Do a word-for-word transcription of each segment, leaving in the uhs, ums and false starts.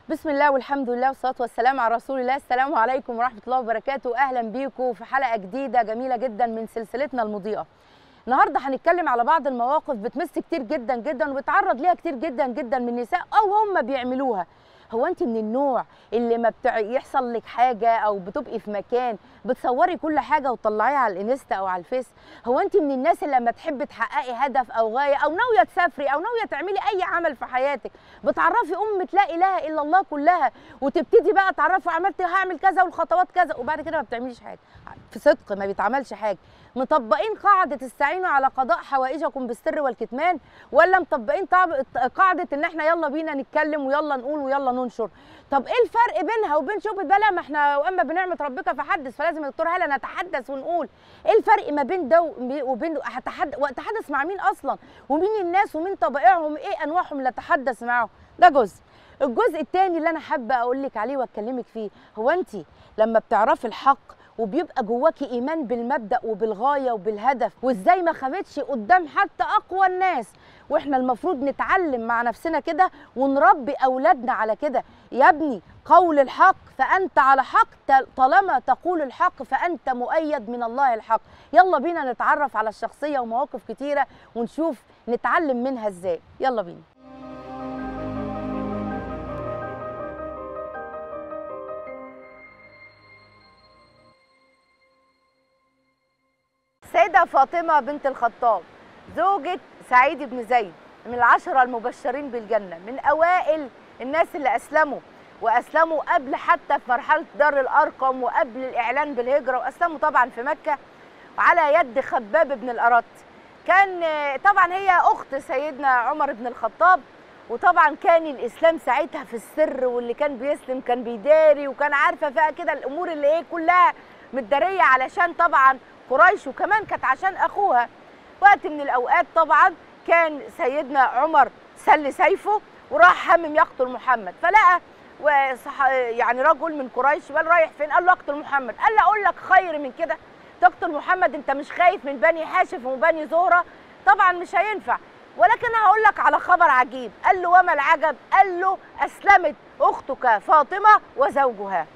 بسم الله والحمد لله والصلاة والسلام على رسول الله. السلام عليكم ورحمة الله وبركاته. أهلا بيكم في حلقة جديدة جميلة جدا من سلسلتنا المضيئة. النهارده هنتكلم على بعض المواقف بتمس كتير جدا جدا وبتعرض ليها كتير جدا جدا من النساء أو هم بيعملوها. هو انت من النوع اللي ما بتع... يحصل لك حاجه او بتبقي في مكان بتصوري كل حاجه وتطلعيها على الانستا او على الفيس؟ هو انت من الناس اللي لما تحبي تحققي هدف او غايه او ناويه تسافري او ناويه تعملي اي عمل في حياتك بتعرفي امه لا اله الا الله كلها وتبتدي بقى تعرفي عملت هعمل كذا والخطوات كذا وبعد كده ما بتعمليش حاجه؟ في صدق ما بيتعملش حاجه. مطبقين قاعده استعينوا على قضاء حوائجكم بالسر والكتمان، ولا مطبقين قاعده ان احنا يلا بينا نتكلم ويلا نقول ويلا ننشر؟ طب ايه الفرق بينها وبين شوبة بلا؟ ما احنا واما بنعمه ربك فحدث، فلازم يا دكتور هلا نتحدث ونقول ايه الفرق ما بين ده وبين هتحدث واتحدث مع مين اصلا؟ ومين الناس ومين طبائعهم؟ ايه انواعهم اللي اتحدث معاهم؟ ده جزء. الجزء الثاني اللي انا حابه اقول لك عليه واتكلمك فيه، هو انت لما بتعرفي الحق وبيبقى جواكي ايمان بالمبدا وبالغايه وبالهدف وازاي ما خافتش قدام حتى اقوى الناس، واحنا المفروض نتعلم مع نفسنا كده ونربي اولادنا على كده. يا ابني قول الحق فانت على حق، طالما تقول الحق فانت مؤيد من الله الحق. يلا بينا نتعرف على الشخصيه ومواقف كتيره ونشوف نتعلم منها ازاي. يلا بينا. السيدة فاطمة بنت الخطاب زوجة سعيد بن زيد من العشرة المبشرين بالجنة، من أوائل الناس اللي أسلموا، وأسلموا قبل حتى في مرحلة دار الأرقم وقبل الإعلان بالهجرة، وأسلموا طبعا في مكة على يد خباب بن الأرت. كان طبعا هي أخت سيدنا عمر بن الخطاب، وطبعا كان الإسلام ساعتها في السر، واللي كان بيسلم كان بيداري وكان عارفة فيها كده الأمور اللي إيه كلها متدارية علشان طبعا قريش، وكمان كانت عشان اخوها. وقت من الاوقات طبعا كان سيدنا عمر سل سيفه وراح همم يقتل محمد، فلقى يعني رجل من قريش قال رايح فين؟ قال له اقتل محمد. قال له اقول لك خير من كده تقتل محمد؟ انت مش خايف من بني هاشم وبني زهره؟ طبعا مش هينفع، ولكن هقول لك على خبر عجيب. قال له وما العجب؟ قال له اسلمت اختك فاطمه وزوجها.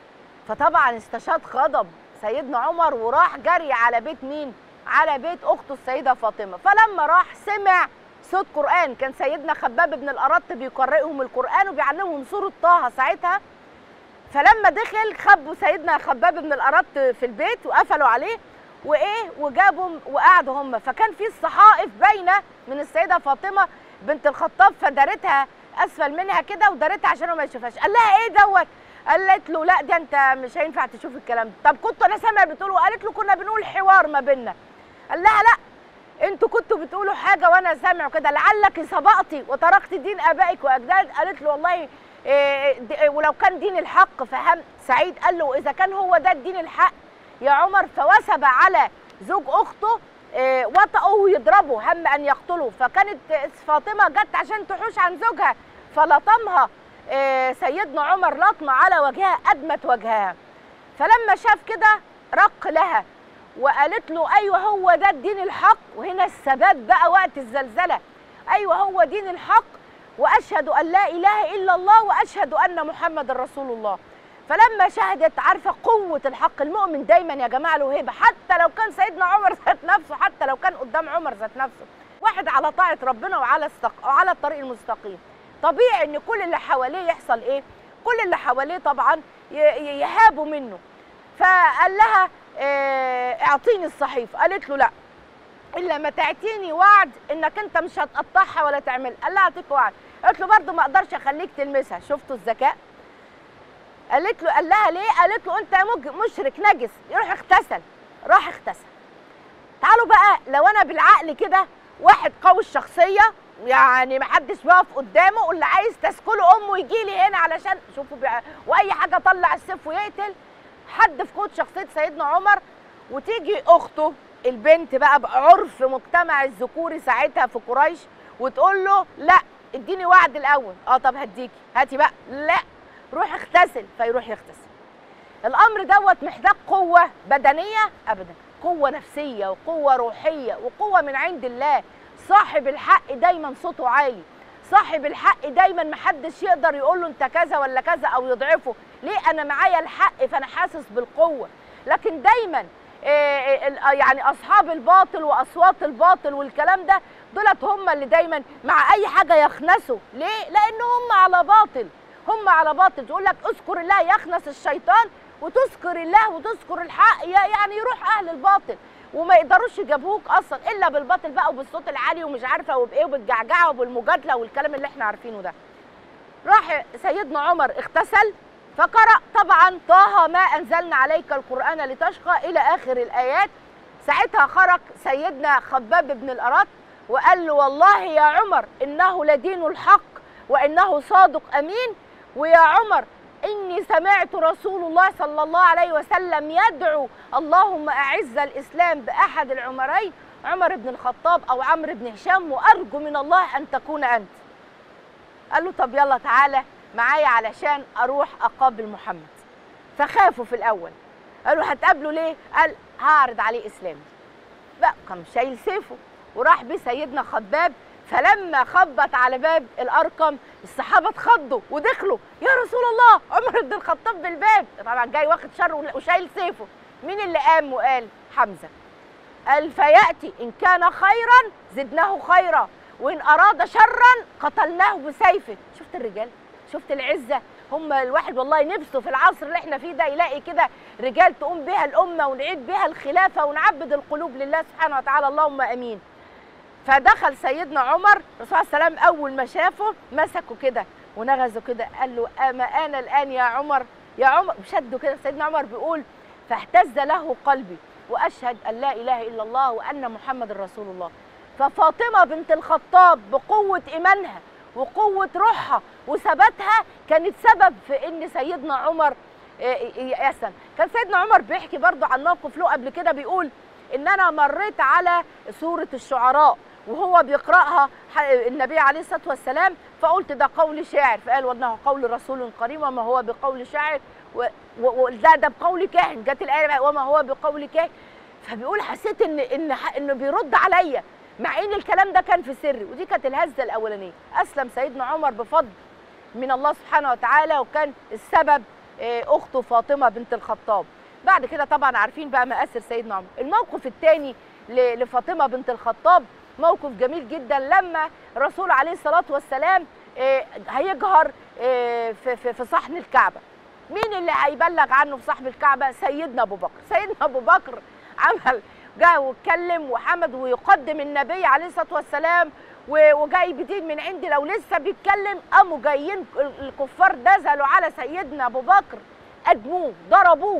فطبعا استشاد غضب سيدنا عمر وراح جري على بيت مين؟ على بيت اخته السيده فاطمه. فلما راح سمع صوت قران، كان سيدنا خباب بن الارت بيقرئهم القران وبيعلمهم سوره طه ساعتها. فلما دخل خبوا سيدنا خباب بن الارت في البيت وقفلوا عليه وايه وجابوا وقعدوا هم. فكان في الصحائف باينه من السيده فاطمه بنت الخطاب، فدارتها اسفل منها كده ودارتها عشان ما يشوفهاش. قال لها ايه دوت؟ قالت له لا ده انت مش هينفع تشوف الكلام ده. طب كنت انا سامع بتقولوا؟ قالت له كنا بنقول حوار ما بيننا. قال لها لا انتوا كنتوا بتقولوا حاجه وانا سامع كده، لعلك سبقتي وتركت دين ابائك واجداد. قالت له والله إيه، ولو كان دين الحق. فهم سعيد قال له اذا كان هو ده الدين الحق يا عمر، فوثب على زوج اخته إيه وطأه ويضربه هم ان يقتله. فكانت فاطمه جت عشان تحوش عن زوجها فلطمها إيه سيدنا عمر لطمه على وجهها ادمت وجهها. فلما شاف كده رق لها وقالت له ايوه هو ده الدين الحق. وهنا الثبات بقى وقت الزلزله. ايوه هو دين الحق، واشهد ان لا اله الا الله واشهد ان محمد رسول الله. فلما شهدت عارفه قوه الحق، المؤمن دايما يا جماعه له هيبه، حتى لو كان سيدنا عمر ذات نفسه، حتى لو كان قدام عمر ذات نفسه، واحد على طاعه ربنا وعلى استق... وعلى الطريق المستقيم. طبيعي ان كل اللي حواليه يحصل ايه؟ كل اللي حواليه طبعا يهابوا منه. فقال لها اعطيني الصحيفه. قالت له لا الا ما تعطيني وعد انك انت مش هتقطعها ولا تعمل. قال لها اعطيك وعد. قالت له برضه ما اقدرش اخليك تلمسها. شفتوا الذكاء؟ قالت له قال لها ليه؟ قالت له انت مشرك نجس، يروح اغتسل. راح اغتسل. تعالوا بقى لو انا بالعقل كده واحد قوي الشخصيه يعني محدش واقف قدامه واللي عايز تسكله امه يجي لي هنا علشان شوفوا بقى واي حاجه طلع السيف ويقتل حد في قوه شخصيه سيدنا عمر، وتيجي اخته البنت بقى بعرف مجتمع الذكوري ساعتها في قريش وتقول له لا اديني وعد الاول. اه طب هديكي، هاتي بقى. لا روح اغتسل. فيروح يغتسل. الامر دوت محتاج قوه بدنيه ابدا، قوه نفسيه وقوه روحيه وقوه من عند الله. صاحب الحق دايما صوته عالي، صاحب الحق دايما محدش يقدر يقول له انت كذا ولا كذا او يضعفه، ليه؟ انا معايا الحق فانا حاسس بالقوه. لكن دايما يعني اصحاب الباطل واصوات الباطل والكلام ده دولت هم اللي دايما مع اي حاجه يخنسوا، ليه؟ لان هم على باطل، هم على باطل. تقول لك اذكر الله يخنس الشيطان، وتذكر الله وتذكر الحق يعني يروح اهل الباطل، وما يقدروش يجابهوك اصلا الا بالباطل بقى وبالصوت العالي ومش عارفه وبايه وبالجعجعه وبالمجادله والكلام اللي احنا عارفينه ده. راح سيدنا عمر اغتسل فقرأ طبعا طه ما انزلنا عليك القرآن لتشقى الى اخر الايات. ساعتها خرج سيدنا خباب بن الارات وقال له والله يا عمر انه لدين الحق وانه صادق امين، ويا عمر إني سمعت رسول الله صلى الله عليه وسلم يدعو اللهم أعز الإسلام بأحد العمرين عمر بن الخطاب أو عمرو بن هشام، وأرجو من الله أن تكون أنت. قال له طب يلا تعالى معايا علشان أروح أقابل محمد. فخافوا في الأول، قالوا هتقابله ليه؟ قال هعرض عليه إسلامي. بقى كان شايل سيفه وراح بيه سيدنا خباب. فلما خبط على باب الارقم الصحابه اتخضوا ودخلوا، يا رسول الله عمر بن الخطاب بالباب، طبعا جاي واخد شر وشايل سيفه. مين اللي قام وقال؟ حمزه. قال فياتي ان كان خيرا زدناه خيرا وان اراد شرا قتلناه بسيفه. شفت الرجال؟ شفت العزه؟ هم الواحد والله نفسه في العصر اللي احنا فيه ده يلاقي كده رجال تقوم بها الامه ونعيد بها الخلافه ونعبد القلوب لله سبحانه وتعالى، اللهم امين. فدخل سيدنا عمر، الرسول عليه السلام اول ما شافه مسكه كده ونغزه كده، قال له اما انا الان يا عمر يا عمر، شده كده. سيدنا عمر بيقول فاهتز له قلبي واشهد ان لا اله الا الله وان محمد رسول الله. ففاطمه بنت الخطاب بقوه ايمانها وقوه روحها وثباتها كانت سبب في ان سيدنا عمر يأسن. كان سيدنا عمر بيحكي برضه عن موقف له قبل كده، بيقول ان انا مريت على سوره الشعراء وهو بيقرأها النبي عليه الصلاة والسلام، فقلت ده قول شاعر، فقال وانه قول رسول كريم وما هو بقول شاعر، وده ده بقول كاهن. جت الآية وما هو بقول كاهن. فبيقول حسيت ان ان انه بيرد عليا مع ان الكلام ده كان في سري. ودي كانت الهزة الأولانية. أسلم سيدنا عمر بفضل من الله سبحانه وتعالى، وكان السبب أخته فاطمة بنت الخطاب. بعد كده طبعا عارفين بقى مآثر سيدنا عمر. الموقف الثاني لفاطمة بنت الخطاب موقف جميل جدا، لما الرسول عليه الصلاة والسلام هيجهر في صحن الكعبة. مين اللي هيبلغ عنه في صحن الكعبة؟ سيدنا أبو بكر. سيدنا أبو بكر عمل جاء واتكلم وحمد ويقدم النبي عليه الصلاة والسلام وجاي بدين من عندي. لو لسه بيتكلم قاموا جايين الكفار نزلوا على سيدنا أبو بكر، أدموه ضربوه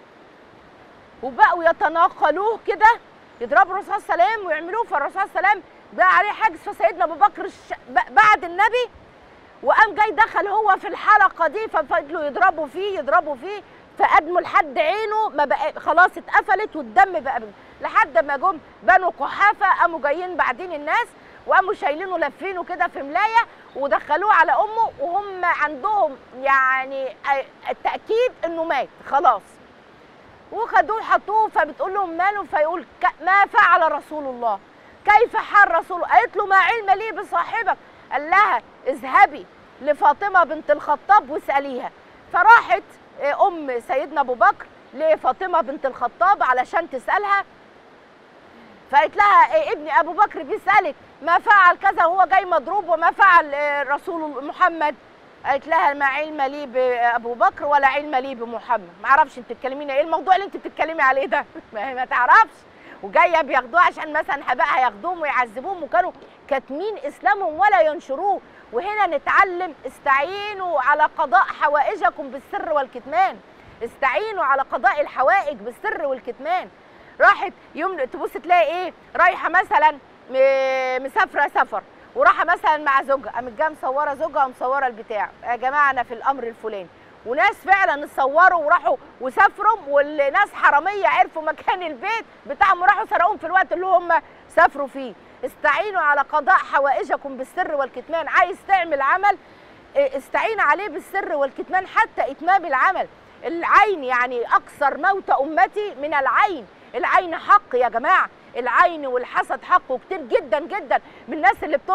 وبقوا يتناقلوه كده، يضربوا الرسول صلى الله عليه وسلم ويعملوه. فالرسول صلى الله عليه وسلم بقى عليه حجز، فسيدنا ابو بكر بعد النبي وقام جاي دخل هو في الحلقه دي، ففضلوا يضربوا فيه يضربوا فيه فادموا لحد عينه ما بقى خلاص اتقفلت والدم بقى بي. لحد ما جم بنو قحافه قاموا جايين بعدين الناس وقاموا شايلينه لافينه كده في ملايه ودخلوه على امه، وهم عندهم يعني التاكيد انه مات خلاص، وخدوه حطوه. فبتقول لهم ماله؟ فيقول ما فعل رسول الله، كيف حال رسول الله؟ قالت له ما علم لي بصاحبك. قال لها اذهبي لفاطمه بنت الخطاب واساليها. فراحت ام سيدنا ابو بكر لفاطمه بنت الخطاب علشان تسالها، فقالت لها إيه ابني ابو بكر بيسالك ما فعل كذا وهو جاي مضروب وما فعل رسول محمد. قالت لها ما علم لي بابو بكر ولا علم لي بمحمد، ما اعرفش انت بتتكلمين ايه الموضوع اللي انت بتتكلمي عليه ده ما, ما تعرفش. وجايه بياخدوه عشان مثلا بقى هياخدوهم ويعذبوهم، وكانوا كاتمين اسلامهم ولا ينشروه. وهنا نتعلم استعينوا على قضاء حوائجكم بالسر والكتمان، استعينوا على قضاء الحوائج بالسر والكتمان. راحت يوم تبص تلاقي ايه، رايحه مثلا مسافره سفر وراحه مثلا مع زوجها، قامت جايه مصوره زوجها ومصوره البتاع، يا جماعه انا في الامر الفلاني، وناس فعلا اتصوروا وراحوا وسافروا، والناس حراميه عرفوا مكان البيت بتاعهم وراحوا سرقوهم في الوقت اللي هم سافروا فيه. استعينوا على قضاء حوائجكم بالسر والكتمان. عايز تعمل عمل استعين عليه بالسر والكتمان حتى اتمام العمل. العين يعني اكثر موت امتي من العين، العين حق يا جماعه، العين والحسد حق، وكتير جدا جدا من الناس اللي بتنشر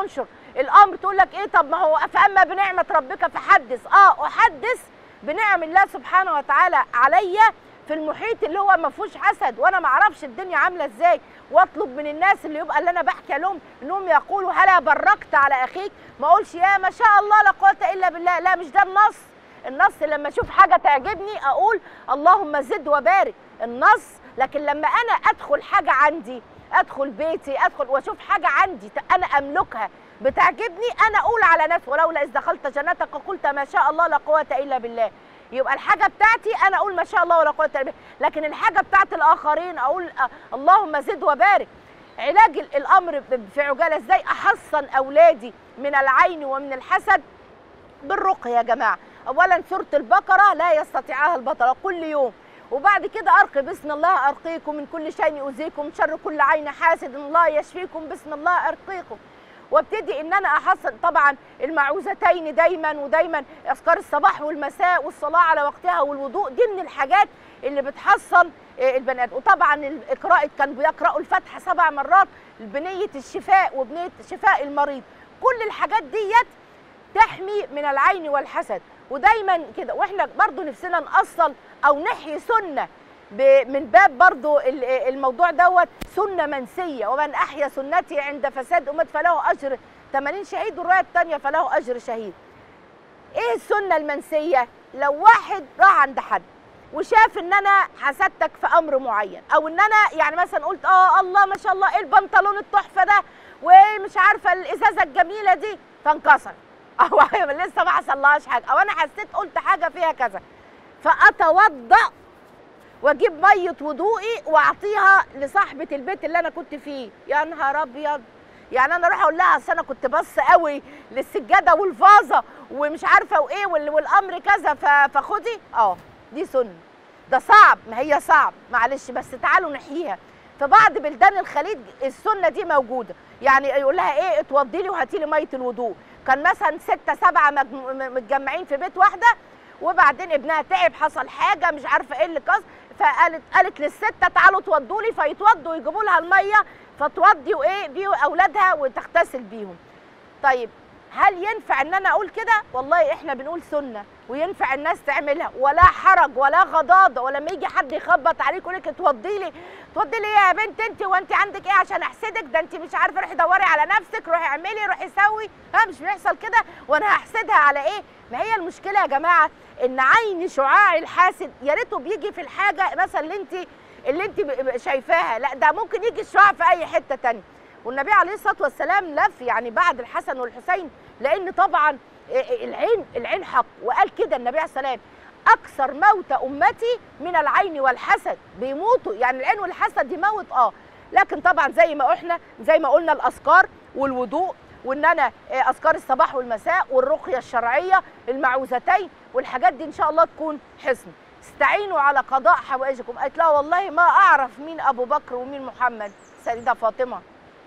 الامر تقول لك ايه، طب ما هو فاما بنعمه ربك فحدث. اه احدث بنعم الله سبحانه وتعالى عليا في المحيط اللي هو ما فيهوش حسد، وانا ما اعرفش الدنيا عامله ازاي، واطلب من الناس اللي يبقى اللي انا بحكي لهم انهم يقولوا هلا بركت على اخيك، ما اقولش يا ما شاء الله لا قوه الا بالله. لا، مش ده النص. النص لما اشوف حاجه تعجبني اقول اللهم زد وبارك، النص. لكن لما انا ادخل حاجه عندي، ادخل بيتي، ادخل واشوف حاجه عندي انا املكها بتعجبني، انا اقول على نفسي ولولا اذ دخلت جنتك قلت ما شاء الله لا قوه الا بالله. يبقى الحاجه بتاعتي انا اقول ما شاء الله ولا قوه الا بالله، لكن الحاجه بتاعت الاخرين اقول اللهم زد وبارك. علاج الامر في عجاله ازاي احصن اولادي من العين ومن الحسد؟ بالرقيه يا جماعه. اولا سوره البقره لا يستطيعها البطل كل يوم، وبعد كده ارقي بسم الله ارقيكم من كل شيء يؤذيكم من شر كل عين حاسد الله يشفيكم بسم الله ارقيكم. وابتدي ان انا احصن طبعا المعوذتين دايما ودايما، اذكار الصباح والمساء والصلاه على وقتها والوضوء، دي من الحاجات اللي بتحصن البني ادم. وطبعا قراءه كان بيقراوا الفاتحه سبع مرات بنيه الشفاء وبنيه شفاء المريض. كل الحاجات ديت تحمي من العين والحسد. ودايما كده واحنا برضو نفسنا نأصل او نحيي سنه من باب برضو الموضوع دوت، سنه منسيه، ومن احيا سنتي عند فساد امت فله اجر ثمانين شهيد، والروايه الثانيه فله اجر شهيد. ايه السنه المنسيه؟ لو واحد راح عند حد وشاف ان انا حسدتك في امر معين، او ان انا يعني مثلا قلت اه الله ما شاء الله ايه البنطلون التحفه ده ومش عارفه الازازه الجميله دي، فانكسر او لسه ما حصلهاش حاجه، او انا حسيت قلت حاجه فيها كذا، فاتوضا واجيب ميه وضوئي واعطيها لصاحبه البيت اللي انا كنت فيه. يا نهار ابيض، يعني انا اروح اقول لها اصل انا كنت بص قوي للسجاده والفازه ومش عارفه وايه والامر كذا فخدي. اه دي سنه، ده صعب، ما هي صعب معلش، بس تعالوا نحييها. في بعض بلدان الخليج السنه دي موجوده، يعني يقول لها ايه اتوضي لي وهاتي لي ميه الوضوء. كان مثلا ستة سبعة متجمعين في بيت واحده، وبعدين ابنها تعب حصل حاجه مش عارفه ايه اللي كذا، فقالت قالت للسته تعالوا اتوضوا لي، فيتوضوا ويجيبوا لها الميه فتوضي وايه بيه اولادها وتغتسل بيهم. طيب هل ينفع ان انا اقول كده؟ والله احنا بنقول سنه وينفع الناس تعملها ولا حرج ولا غضاضه، ولما يجي حد يخبط عليك يقول لك اتوضي لي، اتوضي لي يا بنت انت وانت عندك ايه عشان احسدك؟ ده انت مش عارفه، روحي دوري على نفسك، روحي اعملي، روحي سوي. ها مش بيحصل كده؟ وانا هحسدها على ايه؟ ما هي المشكله يا جماعه ان عين شعاع الحاسد يا ريته بيجي في الحاجه مثلا اللي انت اللي انت شايفاها، لا ده ممكن يجي الشعاع في اي حته ثانيه. والنبي عليه الصلاه والسلام لف يعني بعد الحسن والحسين، لان طبعا العين العين حق، وقال كده النبي عليه السلام اكثر موت امتي من العين والحسد، بيموتوا يعني العين والحسد يموت اه، لكن طبعا زي ما احنا زي ما قلنا الاذكار والوضوء، وان انا اذكار الصباح والمساء والرقيه الشرعيه المعوذتين والحاجات دي ان شاء الله تكون حصن. استعينوا على قضاء حوائجكم. قالت لها والله ما اعرف مين ابو بكر ومين محمد. السيده فاطمه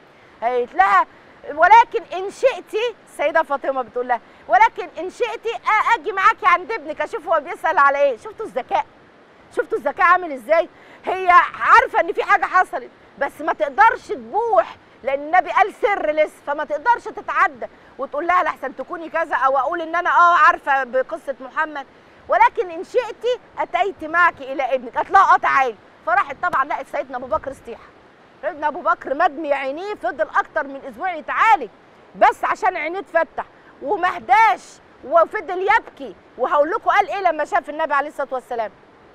قالت لها ولكن ان شئتي، السيده فاطمه بتقول لها ولكن ان شئتي اجي معاكي عند ابنك اشوف هو بيسال على ايه. شفتوا الذكاء؟ شفتوا الذكاء عامل ازاي؟ هي عارفه ان في حاجه حصلت بس ما تقدرش تبوح، لان النبي قال سر لسه، فما تقدرش تتعدى وتقول لها لحسن تكوني كذا، او اقول ان انا اه عارفه بقصه محمد. ولكن ان شئتي اتيت معك الى ابنك. قالت لها اه تعالي. فراحت طبعا لقت سيدنا ابو بكر استيحه. سيدنا ابو بكر مجمي عينيه، فضل اكتر من اسبوع يتعالج بس عشان عينيه تفتح وما هداش وفضل يبكي. وهقول لكم قال ايه لما شاف النبي عليه الصلاه والسلام.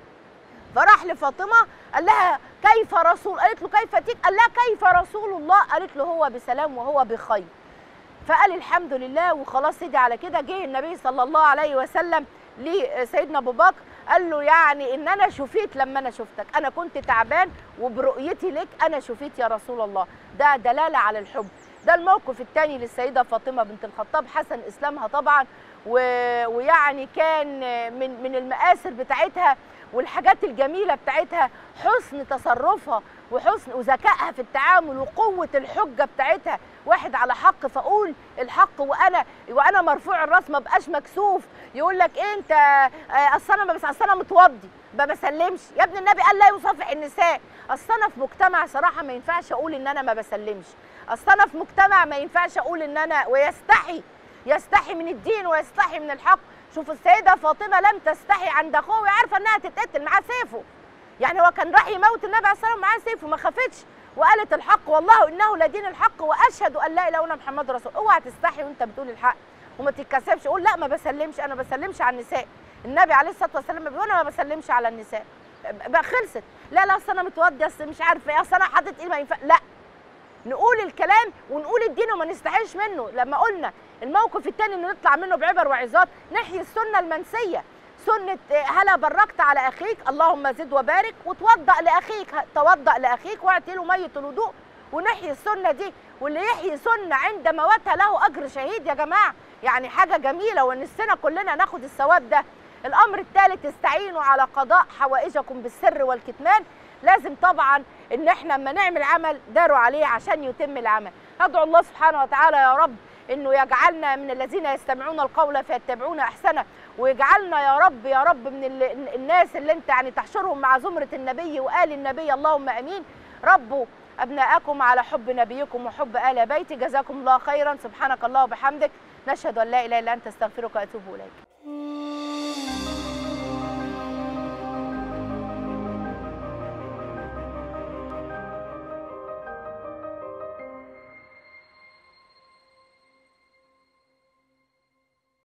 فراح لفاطمه قال لها كيف رسول؟ قالت له كيف تيك؟ قال لها كيف رسول الله؟ قالت له هو بسلام وهو بخير. فقال الحمد لله وخلاص سيدي على كده. جه النبي صلى الله عليه وسلم لسيدنا ابو بكر قال له يعني ان انا شفيت لما انا شفتك، انا كنت تعبان وبرؤيتي لك انا شفيت يا رسول الله. ده دلاله على الحب. ده الموقف الثاني للسيده فاطمه بنت الخطاب، حسن اسلامها طبعا، ويعني كان من من المآثر بتاعتها والحاجات الجميله بتاعتها حسن تصرفها وحسن وذكائها في التعامل وقوه الحجه بتاعتها. واحد على حق فاقول الحق وانا وانا مرفوع الراس ما بقاش مكسوف. يقول لك ايه انت اصل انا ما بس اصل انا متوضي ما بسلمش. يا ابن النبي قال لا يصافح النساء. اصل انا في مجتمع صراحه ما ينفعش اقول ان انا ما بسلمش، اصل انا في مجتمع ما ينفعش اقول ان انا، ويستحي يستحي من الدين ويستحي من الحق. شوف السيده فاطمه لم تستحي عند اخوه وعارفه انها تتقتل معاه سيفه، يعني هو كان راح يموت النبي عليه الصلاه والسلام معاه سيفه، ما خافتش وقالت الحق والله انه لدين الحق واشهد ان لا اله الا الله محمد رسول. اوعى تستحي وانت بتقول الحق وما تتكسفش. قول لا ما بسلمش، انا ما بسلمش على النساء. النبي عليه الصلاه والسلام بيقول انا ما بسلمش على النساء. بقى خلصت. لا لا اصل انا متوضي، اصل مش عارفه ايه، اصل انا حاطط ايه، ما ينفع. لا، نقول الكلام ونقول الدين وما نستحيش منه. لما قلنا الموقف الثاني انه نطلع منه بعبر وعظات، نحيي السنه المنسيه، سنه هلا بركت على اخيك اللهم زد وبارك، وتوضأ لاخيك، توضأ لاخيك واعطي له ميه الوضوء، ونحيي السنه دي. واللي يحيي سنه عند موتها له اجر شهيد يا جماعه، يعني حاجه جميله ونفسنا كلنا ناخد الثواب ده. الامر الثالث استعينوا على قضاء حوائجكم بالسر والكتمان. لازم طبعا ان احنا لما نعمل عمل داروا عليه عشان يتم العمل. ادعو الله سبحانه وتعالى يا رب انه يجعلنا من الذين يستمعون القول فيتبعون احسنه، ويجعلنا يا رب يا رب من الناس اللي انت يعني تحشرهم مع زمره النبي وآل النبي، اللهم امين. ربوا ابناءكم على حب نبيكم وحب آل بيته. جزاكم الله خيرا. سبحانك الله وبحمدك، نشهد ان لا اله الا انت، استغفرك واتوب اليك.